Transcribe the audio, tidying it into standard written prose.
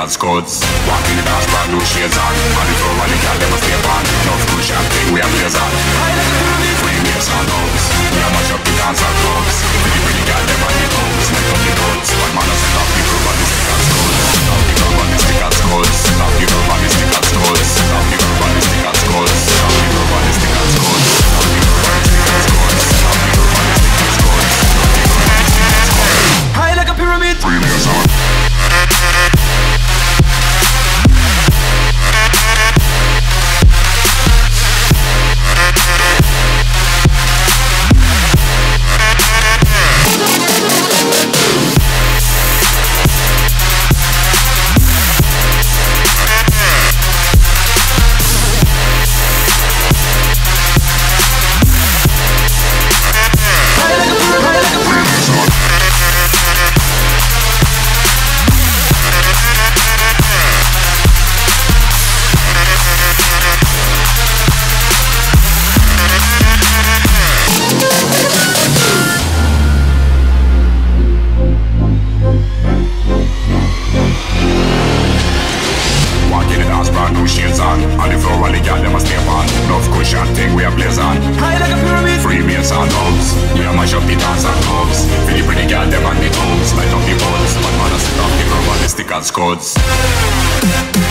and scuds. Walking the dance, brand new shades on. On the floor, while the girl them a stay on. Enough good champagne, we a blaze on. Free meals and dogs. We a mash up the dance and clubs. Pretty girl them on the toes. Make up the guns. One man a set up the girl on the stick and scuds. Now the girl on the stick and scuds. Now the girl on the stick and scuds. Now the girl on the stick and scuds. Now the girl on the stick and scuds. Now the girl on the stick and scuds. Now the girl on the stick and scuds. High like a pyramid. Free meals on. Shades on the floor while the girl them a stay on. Enough cushion thing we a blaze on. High like a pyramid. Free meals and dogs. We a mash up the dance and clubs. For the pretty girl them on the toes. Light up the buds. One man a sit up the girl on the stick and scuds.